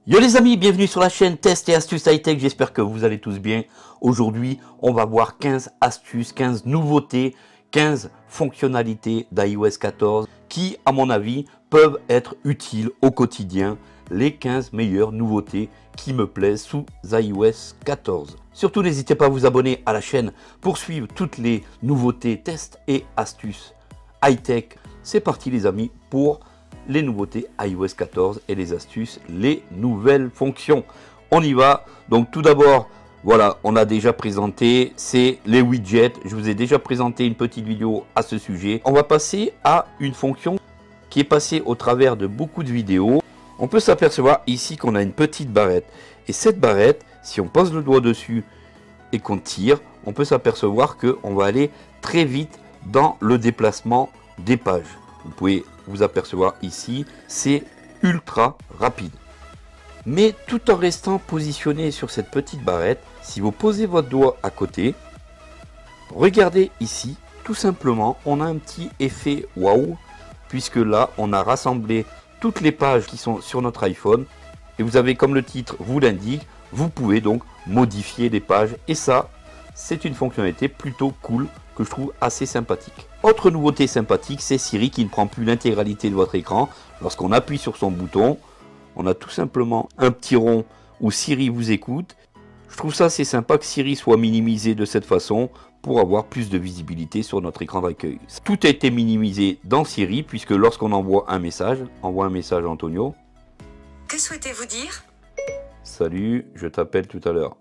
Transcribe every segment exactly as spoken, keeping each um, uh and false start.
Yo les amis, bienvenue sur la chaîne Test et Astuces High-Tech, j'espère que vous allez tous bien. Aujourd'hui, on va voir quinze astuces, quinze nouveautés, quinze fonctionnalités d'iOS quatorze qui, à mon avis, peuvent être utiles au quotidien. Les quinze meilleures nouveautés qui me plaisent sous iOS quatorze. Surtout, n'hésitez pas à vous abonner à la chaîne pour suivre toutes les nouveautés, tests et astuces high-tech. C'est parti les amis pour les nouveautés iOS quatorze et les astuces, les nouvelles fonctions. On y va. Donc tout d'abord, voilà, on a déjà présenté, c'est les widgets. Je vous ai déjà présenté une petite vidéo à ce sujet. On va passer à une fonction qui est passée au travers de beaucoup de vidéos. On peut s'apercevoir ici qu'on a une petite barrette. Et cette barrette, si on pose le doigt dessus et qu'on tire, on peut s'apercevoir qu'on va aller très vite dans le déplacement des pages. Vous pouvez vous apercevoir ici, c'est ultra rapide. Mais tout en restant positionné sur cette petite barrette, si vous posez votre doigt à côté, regardez ici, tout simplement, on a un petit effet waouh, puisque là, on a rassemblé toutes les pages qui sont sur notre iPhone. Et vous avez, comme le titre vous l'indique, vous pouvez donc modifier les pages. Et ça, c'est une fonctionnalité plutôt cool que je trouve assez sympathique. Autre nouveauté sympathique, c'est Siri qui ne prend plus l'intégralité de votre écran. Lorsqu'on appuie sur son bouton, on a tout simplement un petit rond où Siri vous écoute. Je trouve ça assez sympa que Siri soit minimisé de cette façon pour avoir plus de visibilité sur notre écran d'accueil. Tout a été minimisé dans Siri puisque lorsqu'on envoie un message, envoie un message à Antonio. Que souhaitez-vous dire? Salut, je t'appelle tout à l'heure.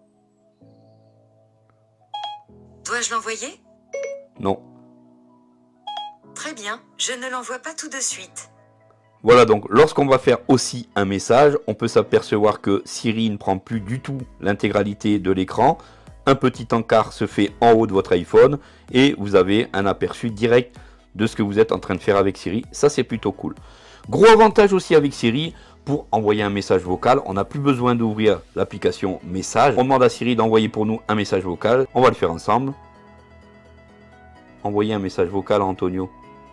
Dois-je l'envoyer? Non. Très bien, je ne l'envoie pas tout de suite. Voilà, donc lorsqu'on va faire aussi un message, on peut s'apercevoir que Siri ne prend plus du tout l'intégralité de l'écran. Un petit encart se fait en haut de votre iPhone et vous avez un aperçu direct de ce que vous êtes en train de faire avec Siri. Ça, c'est plutôt cool. Gros avantage aussi avec Siri, pour envoyer un message vocal, on n'a plus besoin d'ouvrir l'application message. On demande à Siri d'envoyer pour nous un message vocal. On va le faire ensemble. Envoyer un message vocal à Antonio.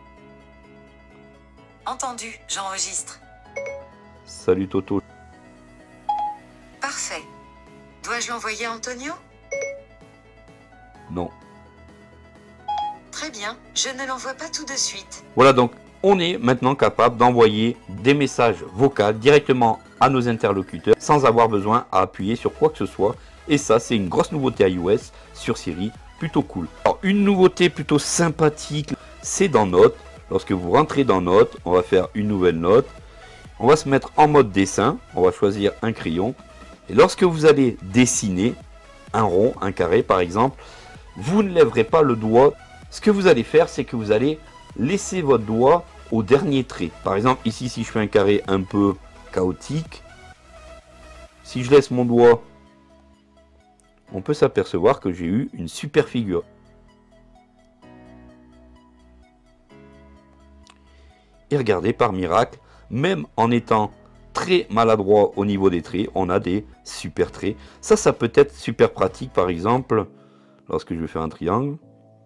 Entendu, j'enregistre. Salut Toto. Parfait. Dois-je l'envoyer à Antonio? Non. Très bien, je ne l'envoie pas tout de suite. Voilà, donc on est maintenant capable d'envoyer des messages vocaux directement à nos interlocuteurs sans avoir besoin à appuyer sur quoi que ce soit. Et ça, c'est une grosse nouveauté iOS sur Siri, plutôt cool. Alors, une nouveauté plutôt sympathique, c'est dans Notes. Lorsque vous rentrez dans Notes, on va faire une nouvelle note. On va se mettre en mode dessin. On va choisir un crayon. Et lorsque vous allez dessiner un rond, un carré par exemple, vous ne lèverez pas le doigt. Ce que vous allez faire, c'est que vous allez laisser votre doigt au dernier trait. Par exemple, ici, si je fais un carré un peu chaotique, si je laisse mon doigt, on peut s'apercevoir que j'ai eu une super figure. Et regardez, par miracle, même en étant très maladroit au niveau des traits, on a des super traits. Ça, ça peut être super pratique, par exemple, lorsque je vais faire un triangle.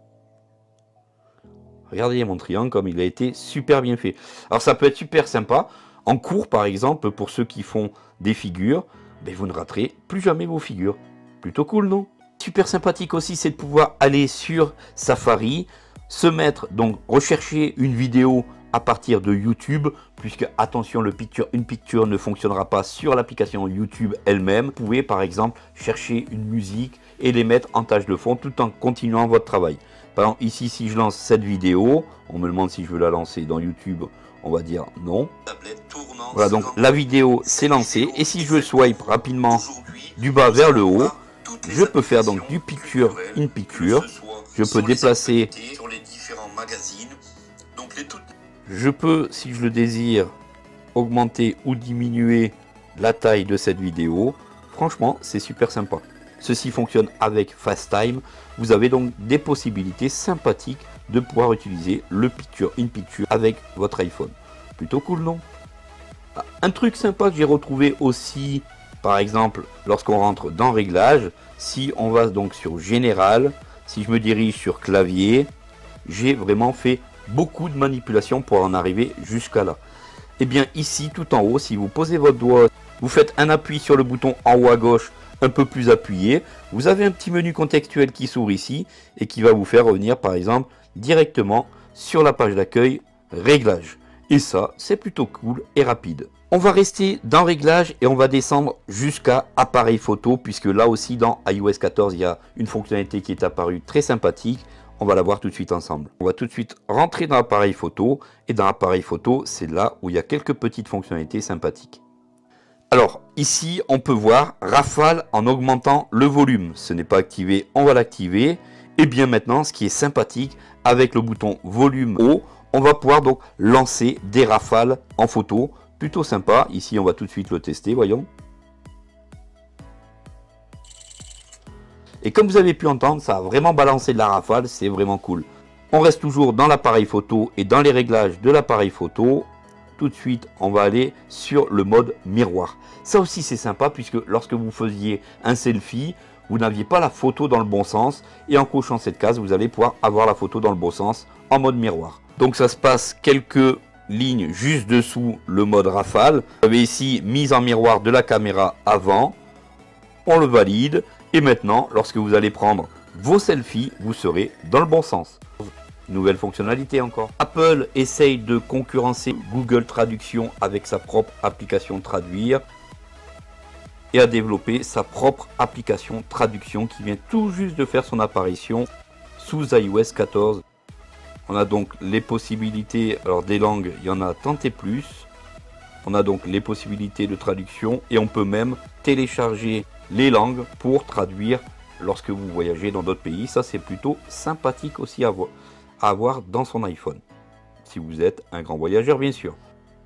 Regardez mon triangle comme il a été super bien fait. Alors ça peut être super sympa. En cours par exemple, pour ceux qui font des figures, ben, vous ne raterez plus jamais vos figures. Plutôt cool, non? Super sympathique aussi, c'est de pouvoir aller sur Safari, se mettre, donc rechercher une vidéo à partir de YouTube, puisque attention, le picture in picture ne fonctionnera pas sur l'application YouTube elle-même. Vous pouvez par exemple chercher une musique et les mettre en tâche de fond tout en continuant votre travail. Par exemple, ici, si je lance cette vidéo, on me demande si je veux la lancer dans YouTube, on va dire non. Voilà, donc la vidéo s'est lancée. Et si je veux swipe rapidement du bas vers le haut, je peux faire donc du picture in picture. Je peux déplacer. Je peux, si je le désire, augmenter ou diminuer la taille de cette vidéo. Franchement, c'est super sympa. Ceci fonctionne avec FaceTime. Vous avez donc des possibilités sympathiques de pouvoir utiliser le Picture in Picture avec votre iPhone. Plutôt cool, non? Un truc sympa que j'ai retrouvé aussi, par exemple, lorsqu'on rentre dans Réglages, si on va donc sur Général, si je me dirige sur Clavier, j'ai vraiment fait beaucoup de manipulations pour en arriver jusqu'à là. Et bien ici, tout en haut, si vous posez votre doigt Vous faites un appui sur le bouton en haut à gauche, un peu plus appuyé. Vous avez un petit menu contextuel qui s'ouvre ici et qui va vous faire revenir par exemple directement sur la page d'accueil Réglages. Et ça, c'est plutôt cool et rapide. On va rester dans Réglages et on va descendre jusqu'à Appareil photo, puisque là aussi dans iOS quatorze, il y a une fonctionnalité qui est apparue très sympathique. On va la voir tout de suite ensemble. On va tout de suite rentrer dans Appareil photo. Et dans Appareil photo, c'est là où il y a quelques petites fonctionnalités sympathiques. Alors, ici, on peut voir rafale en augmentant le volume. Ce n'est pas activé, on va l'activer. Et bien maintenant, ce qui est sympathique, avec le bouton volume haut, on va pouvoir donc lancer des rafales en photo. Plutôt sympa. Ici, on va tout de suite le tester, voyons. Et comme vous avez pu entendre, ça a vraiment balancé de la rafale, c'est vraiment cool. On reste toujours dans l'appareil photo et dans les réglages de l'appareil photo. Tout de suite, on va aller sur le mode miroir. Ça aussi, c'est sympa puisque lorsque vous faisiez un selfie, vous n'aviez pas la photo dans le bon sens. Et en cochant cette case, vous allez pouvoir avoir la photo dans le bon sens en mode miroir. Donc ça se passe quelques lignes juste dessous le mode rafale. Vous avez ici mise en miroir de la caméra avant. On le valide. Et maintenant, lorsque vous allez prendre vos selfies, vous serez dans le bon sens. Nouvelle fonctionnalité encore. Apple essaye de concurrencer Google Traduction avec sa propre application Traduire et a développé sa propre application Traduction qui vient tout juste de faire son apparition sous iOS quatorze. On a donc les possibilités, alors des langues, il y en a tant et plus. On a donc les possibilités de traduction et on peut même télécharger les langues pour traduire lorsque vous voyagez dans d'autres pays. Ça, c'est plutôt sympathique aussi à voir. À avoir dans son iPhone, si vous êtes un grand voyageur bien sûr.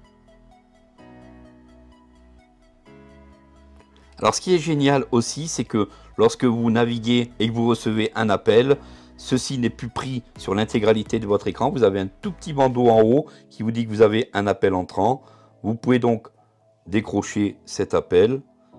Alors ce qui est génial aussi, c'est que lorsque vous naviguez et que vous recevez un appel, ceci n'est plus pris sur l'intégralité de votre écran. Vous avez un tout petit bandeau en haut qui vous dit que vous avez un appel entrant. Vous pouvez donc décrocher cet appel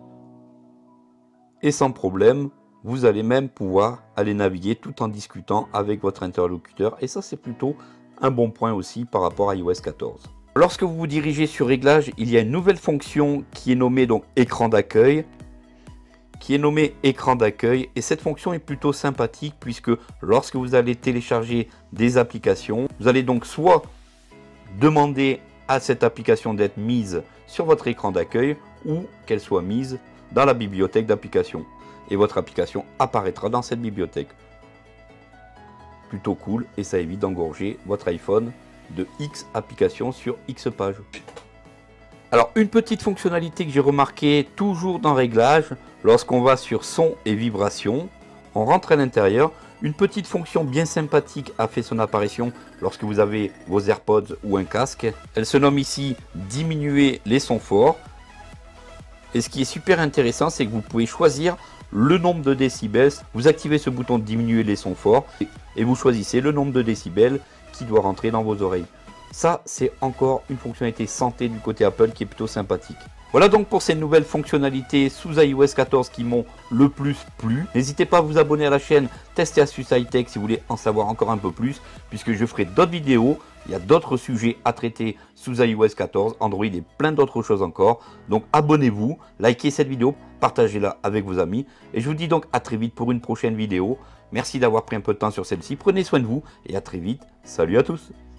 et sans problème, vous allez même pouvoir aller naviguer tout en discutant avec votre interlocuteur. Et ça, c'est plutôt un bon point aussi par rapport à iOS quatorze. Lorsque vous vous dirigez sur Réglages, il y a une nouvelle fonction qui est nommée donc écran d'accueil. Qui est nommée écran d'accueil. Et cette fonction est plutôt sympathique puisque lorsque vous allez télécharger des applications, vous allez donc soit demander à cette application d'être mise sur votre écran d'accueil ou qu'elle soit mise dans la bibliothèque d'applications. Et votre application apparaîtra dans cette bibliothèque. Plutôt cool et ça évite d'engorger votre iPhone de X applications sur X pages. Alors une petite fonctionnalité que j'ai remarqué toujours dans Réglages, lorsqu'on va sur son et vibration, on rentre à l'intérieur. Une petite fonction bien sympathique a fait son apparition lorsque vous avez vos AirPods ou un casque. Elle se nomme ici diminuer les sons forts. Et ce qui est super intéressant, c'est que vous pouvez choisir le nombre de décibels. Vous activez ce bouton de diminuer les sons forts et vous choisissez le nombre de décibels qui doit rentrer dans vos oreilles. Ça, c'est encore une fonctionnalité santé du côté Apple qui est plutôt sympathique. Voilà donc pour ces nouvelles fonctionnalités sous iOS quatorze qui m'ont le plus plu. N'hésitez pas à vous abonner à la chaîne Test et Astuces High Tech si vous voulez en savoir encore un peu plus, puisque je ferai d'autres vidéos. Il y a d'autres sujets à traiter sous iOS quatorze, Android et plein d'autres choses encore. Donc abonnez-vous, likez cette vidéo, partagez-la avec vos amis. Et je vous dis donc à très vite pour une prochaine vidéo. Merci d'avoir pris un peu de temps sur celle-ci. Prenez soin de vous et à très vite. Salut à tous.